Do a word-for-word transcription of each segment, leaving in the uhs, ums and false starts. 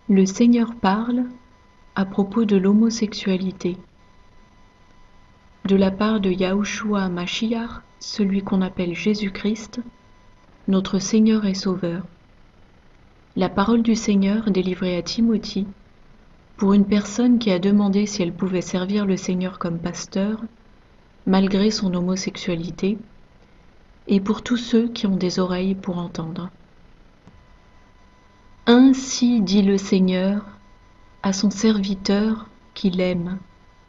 Le Seigneur parle à propos de l'homosexualité. De la part de Yahushua HaMashiach, celui qu'on appelle Jésus-Christ, notre Seigneur et Sauveur. La parole du Seigneur délivrée à Timothée, pour une personne qui a demandé si elle pouvait servir le Seigneur comme pasteur, malgré son homosexualité, et pour tous ceux qui ont des oreilles pour entendre. Ainsi dit le Seigneur à son serviteur qui l'aime.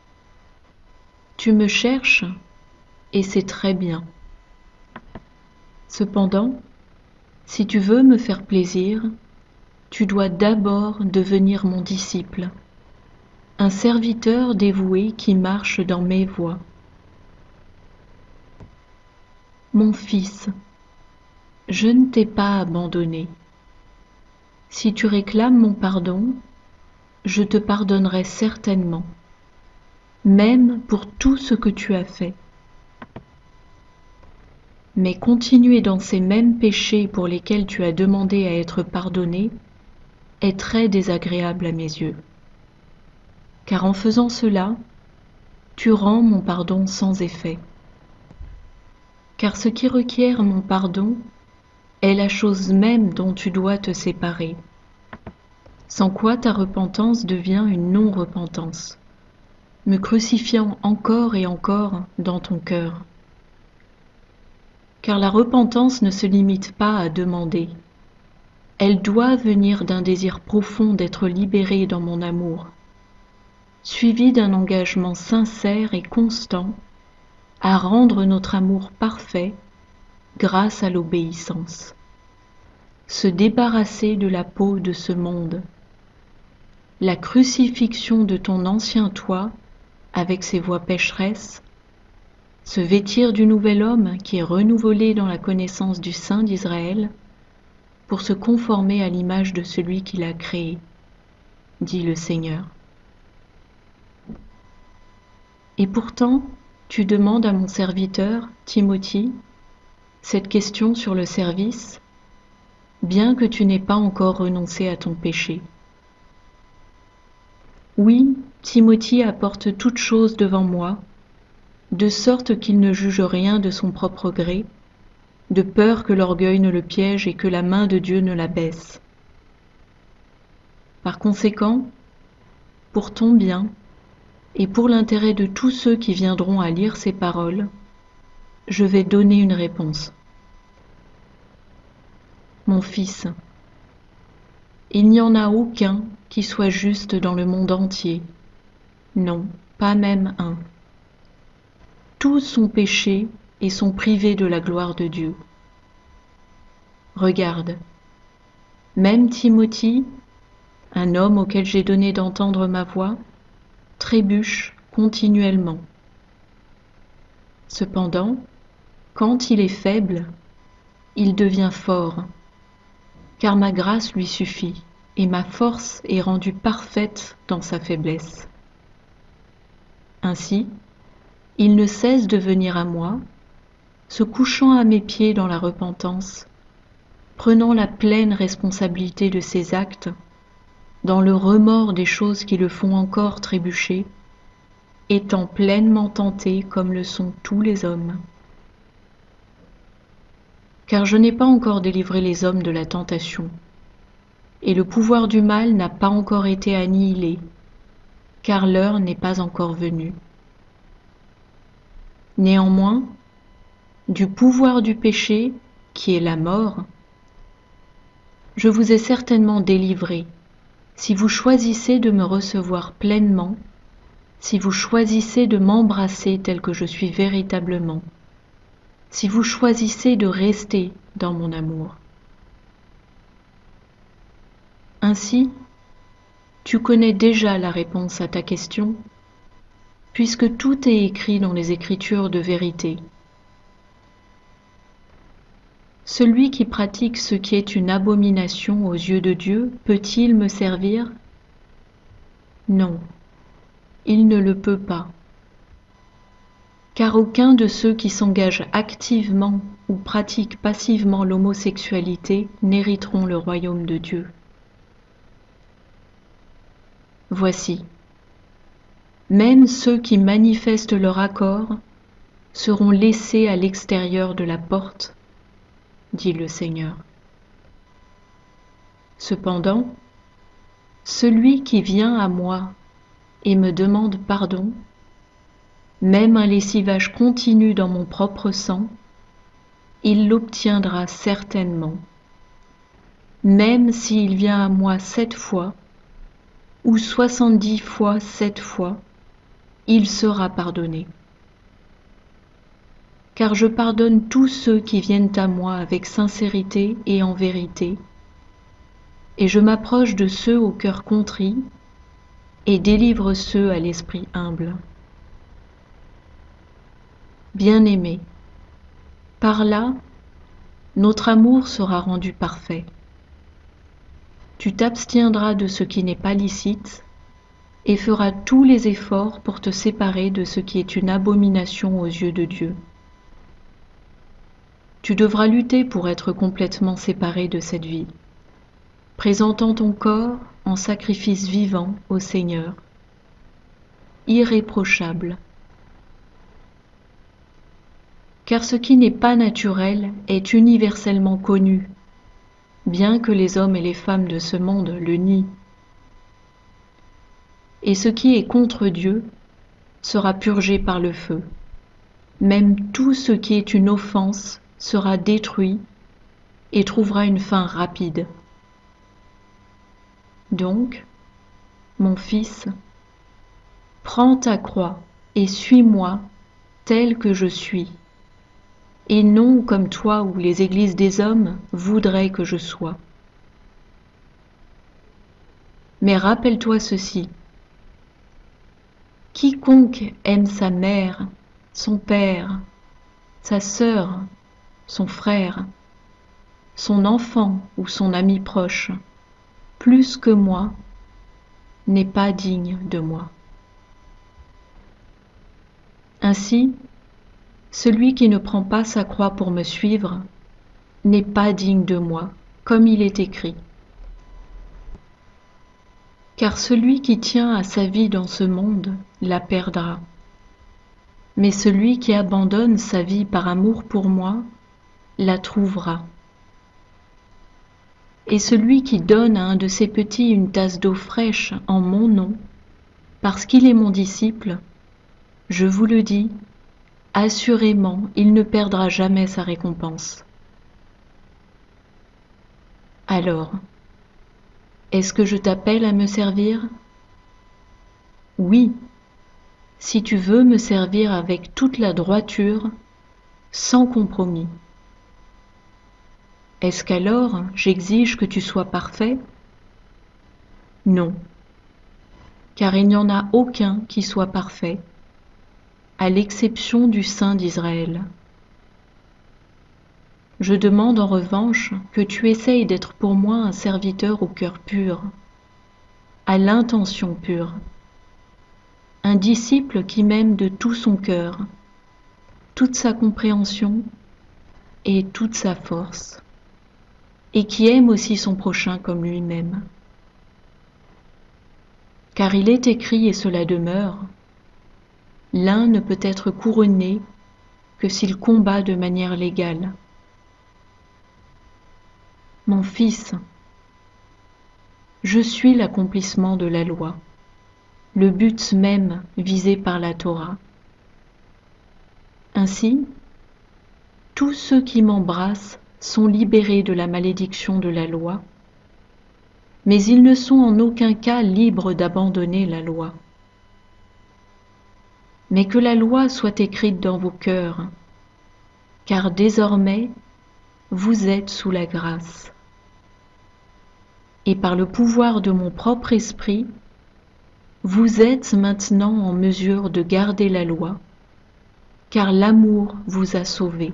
Tu me cherches, et c'est très bien. Cependant, si tu veux me faire plaisir, tu dois d'abord devenir mon disciple, un serviteur dévoué qui marche dans mes voies. Mon fils, je ne t'ai pas abandonné. Si tu réclames mon pardon, je te pardonnerai certainement, même pour tout ce que tu as fait. Mais continuer dans ces mêmes péchés pour lesquels tu as demandé à être pardonné est très désagréable à mes yeux. Car en faisant cela, tu rends mon pardon sans effet. Car ce qui requiert mon pardon est la chose même dont tu dois te séparer, sans quoi ta repentance devient une non-repentance, me crucifiant encore et encore dans ton cœur. Car la repentance ne se limite pas à demander, elle doit venir d'un désir profond d'être libéré dans mon amour, suivi d'un engagement sincère et constant à rendre notre amour parfait grâce à l'obéissance. Se débarrasser de la peau de ce monde, la crucifixion de ton ancien toi avec ses voies pécheresses, se vêtir du nouvel homme qui est renouvelé dans la connaissance du Saint d'Israël pour se conformer à l'image de celui qui l'a créé, dit le Seigneur. Et pourtant, tu demandes à mon serviteur, Timothée, cette question sur le service, bien que tu n'aies pas encore renoncé à ton péché. Oui, Timothée apporte toute chose devant moi, de sorte qu'il ne juge rien de son propre gré, de peur que l'orgueil ne le piège et que la main de Dieu ne l'abaisse. Par conséquent, pour ton bien, et pour l'intérêt de tous ceux qui viendront à lire ces paroles, je vais donner une réponse. Mon fils, il n'y en a aucun qui soit juste dans le monde entier. Non, pas même un. Tous sont péchés et sont privés de la gloire de Dieu. Regarde, même Timothée, un homme auquel j'ai donné d'entendre ma voix, trébuche continuellement. Cependant, quand il est faible, il devient fort, car ma grâce lui suffit, et ma force est rendue parfaite dans sa faiblesse. Ainsi, il ne cesse de venir à moi, se couchant à mes pieds dans la repentance, prenant la pleine responsabilité de ses actes, dans le remords des choses qui le font encore trébucher, étant pleinement tenté comme le sont tous les hommes. Car je n'ai pas encore délivré les hommes de la tentation, et le pouvoir du mal n'a pas encore été annihilé, car l'heure n'est pas encore venue. Néanmoins, du pouvoir du péché, qui est la mort, je vous ai certainement délivré, si vous choisissez de me recevoir pleinement, si vous choisissez de m'embrasser tel que je suis véritablement, si vous choisissez de rester dans mon amour. Ainsi, tu connais déjà la réponse à ta question, puisque tout est écrit dans les Écritures de vérité. Celui qui pratique ce qui est une abomination aux yeux de Dieu, peut-il me servir? Non, il ne le peut pas. Car aucun de ceux qui s'engagent activement ou pratiquent passivement l'homosexualité n'hériteront le royaume de Dieu. Voici, même ceux qui manifestent leur accord seront laissés à l'extérieur de la porte, dit le Seigneur. Cependant, celui qui vient à moi et me demande pardon, même un lessivage continu dans mon propre sang, il l'obtiendra certainement, même s'il vient à moi sept fois ou soixante-dix fois sept fois, il sera pardonné. Car je pardonne tous ceux qui viennent à moi avec sincérité et en vérité, et je m'approche de ceux au cœur contrit et délivre ceux à l'esprit humble. Bien-aimés, par là, notre amour sera rendu parfait. Tu t'abstiendras de ce qui n'est pas licite et feras tous les efforts pour te séparer de ce qui est une abomination aux yeux de Dieu. Tu devras lutter pour être complètement séparé de cette vie, présentant ton corps en sacrifice vivant au Seigneur, irréprochable. Car ce qui n'est pas naturel est universellement connu, bien que les hommes et les femmes de ce monde le nient. Et ce qui est contre Dieu sera purgé par le feu. Même tout ce qui est une offense sera détruit et trouvera une fin rapide. Donc, mon fils, prends ta croix et suis-moi tel que je suis, et non comme toi ou les églises des hommes voudraient que je sois. Mais rappelle-toi ceci, quiconque aime sa mère, son père, sa sœur, son frère, son enfant ou son ami proche, plus que moi, n'est pas digne de moi. Ainsi, celui qui ne prend pas sa croix pour me suivre n'est pas digne de moi, comme il est écrit. Car celui qui tient à sa vie dans ce monde la perdra. Mais celui qui abandonne sa vie par amour pour moi la trouvera. Et celui qui donne à un de ses petits une tasse d'eau fraîche en mon nom, parce qu'il est mon disciple, je vous le dis, assurément il ne perdra jamais sa récompense. Alors, est-ce que je t'appelle à me servir? Oui, si tu veux me servir avec toute la droiture, sans compromis. Est-ce qu'alors j'exige que tu sois parfait? Non, car il n'y en a aucun qui soit parfait, à l'exception du Saint d'Israël. Je demande en revanche que tu essayes d'être pour moi un serviteur au cœur pur, à l'intention pure, un disciple qui m'aime de tout son cœur, toute sa compréhension et toute sa force, et qui aime aussi son prochain comme lui-même. Car il est écrit, et cela demeure, l'un ne peut être couronné que s'il combat de manière légale. Mon fils, je suis l'accomplissement de la loi, le but même visé par la Torah. Ainsi, tous ceux qui m'embrassent sont libérés de la malédiction de la loi, mais ils ne sont en aucun cas libres d'abandonner la loi. Mais que la loi soit écrite dans vos cœurs, car désormais vous êtes sous la grâce. Et par le pouvoir de mon propre esprit, vous êtes maintenant en mesure de garder la loi, car l'amour vous a sauvés.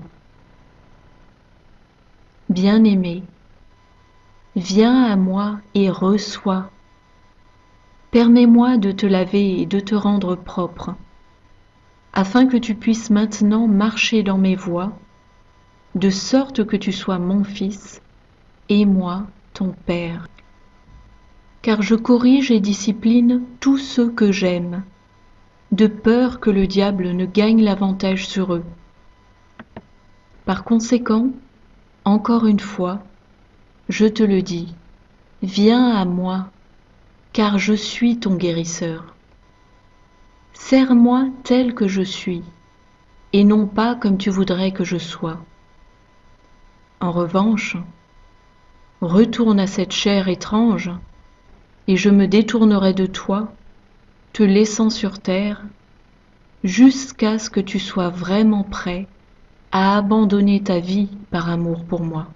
Bien-aimé, viens à moi et reçois. Permets-moi de te laver et de te rendre propre, afin que tu puisses maintenant marcher dans mes voies, de sorte que tu sois mon fils et moi ton Père. car je corrige et discipline tous ceux que j'aime, de peur que le diable ne gagne l'avantage sur eux. Par conséquent, encore une fois, je te le dis, viens à moi, car je suis ton guérisseur. Sers-moi tel que je suis, et non pas comme tu voudrais que je sois. En revanche, retourne à cette chair étrange, et je me détournerai de toi, te laissant sur terre, jusqu'à ce que tu sois vraiment prêt à abandonner ta vie par amour pour moi.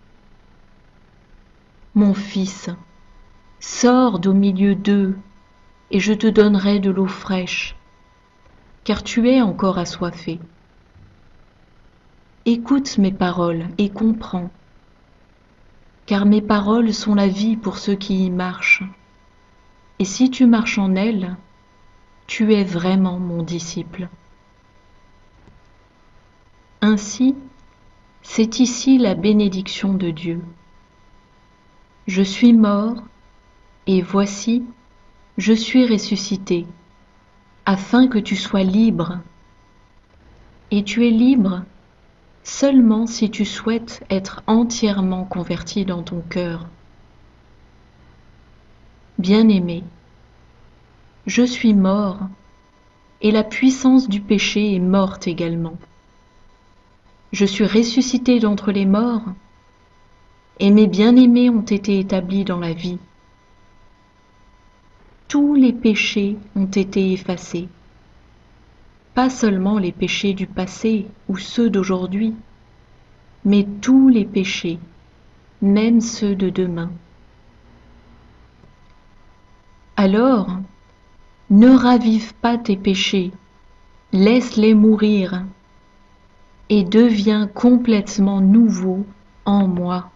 Mon fils, sors d'au milieu d'eux, et je te donnerai de l'eau fraîche, car tu es encore assoiffé. Écoute mes paroles et comprends, car mes paroles sont la vie pour ceux qui y marchent, et si tu marches en elles, tu es vraiment mon disciple. Ainsi, c'est ici la bénédiction de Dieu. Je suis mort, et voici, je suis ressuscité, afin que tu sois libre. Et tu es libre seulement si tu souhaites être entièrement converti dans ton cœur. Bien-aimé, je suis mort, et la puissance du péché est morte également. Je suis ressuscité d'entre les morts, et mes bien-aimés ont été établis dans la vie. Tous les péchés ont été effacés, pas seulement les péchés du passé ou ceux d'aujourd'hui, mais tous les péchés, même ceux de demain. Alors, ne ravive pas tes péchés, laisse-les mourir, et deviens complètement nouveau en moi.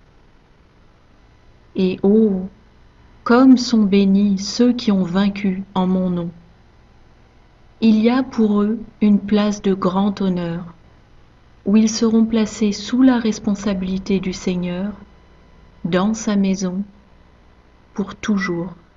Et oh, comme sont bénis ceux qui ont vaincu en mon nom. Il y a pour eux une place de grand honneur, où ils seront placés sous la responsabilité du Seigneur, dans sa maison, pour toujours.